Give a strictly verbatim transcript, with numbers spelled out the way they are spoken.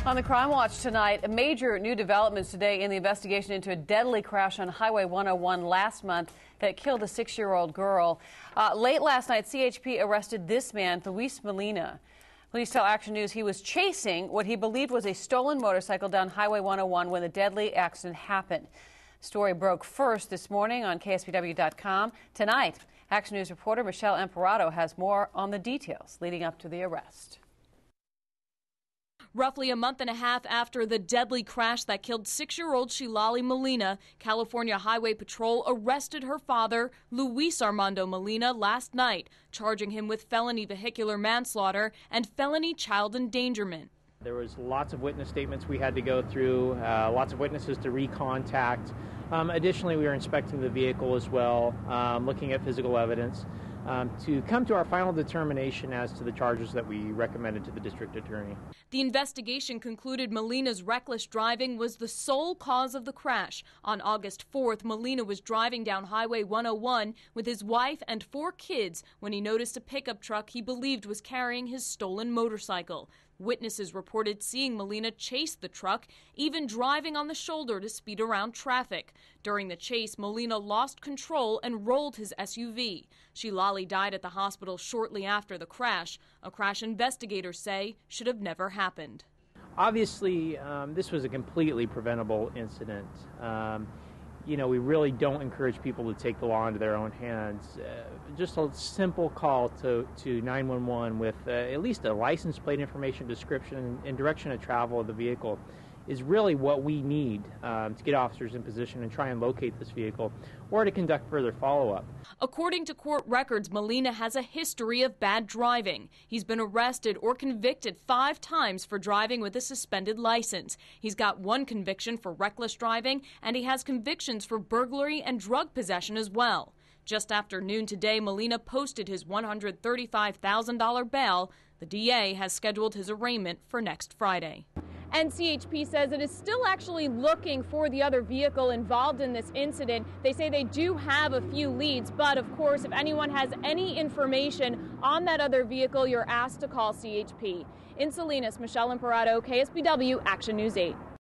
On the Crime Watch tonight, major new developments today in the investigation into a deadly crash on Highway one oh one last month that killed a six-year-old girl. Uh, late last night, C H P arrested this man, Luis Molina. Police tell Action News he was chasing what he believed was a stolen motorcycle down Highway one oh one when the deadly accident happened. The story broke first this morning on K S B W dot com. Tonight, Action News reporter Michelle Imperato has more on the details leading up to the arrest. Roughly a month and a half after the deadly crash that killed six-year-old Shilali Molina, California Highway Patrol arrested her father, Luis Armando Molina, last night, charging him with felony vehicular manslaughter and felony child endangerment. There was lots of witness statements we had to go through, uh, lots of witnesses to recontact. Um, additionally, we were inspecting the vehicle as well, um, looking at physical evidence, um, to come to our final determination as to the charges that we recommended to the district attorney. The investigation concluded Molina's reckless driving was the sole cause of the crash. On August fourth, Molina was driving down Highway one oh one with his wife and four kids when he noticed a pickup truck he believed was carrying his stolen motorcycle. Witnesses reported seeing Molina chase the truck, even driving on the shoulder to speed around traffic. During the chase, Molina lost control and rolled his S U V. Shilali died at the hospital shortly after the crash, a crash investigators say should have never happened. Obviously, um, this was a completely preventable incident. Um, You know, we really don't encourage people to take the law into their own hands. Uh, just a simple call to, to nine one one with uh, at least a license plate information, description, and direction of travel of the vehicle is really what we need um, to get officers in position and try and locate this vehicle or to conduct further follow-up. According to court records, Molina has a history of bad driving. He's been arrested or convicted five times for driving with a suspended license. He's got one conviction for reckless driving, and he has convictions for burglary and drug possession as well. Just after noon today, Molina posted his one hundred thirty-five thousand dollars bail. The D A has scheduled his arraignment for next Friday. And C H P says it is still actually looking for the other vehicle involved in this incident. They say they do have a few leads, but of course, if anyone has any information on that other vehicle, you're asked to call C H P. In Salinas, Michelle Imperato, K S B W, Action News eight.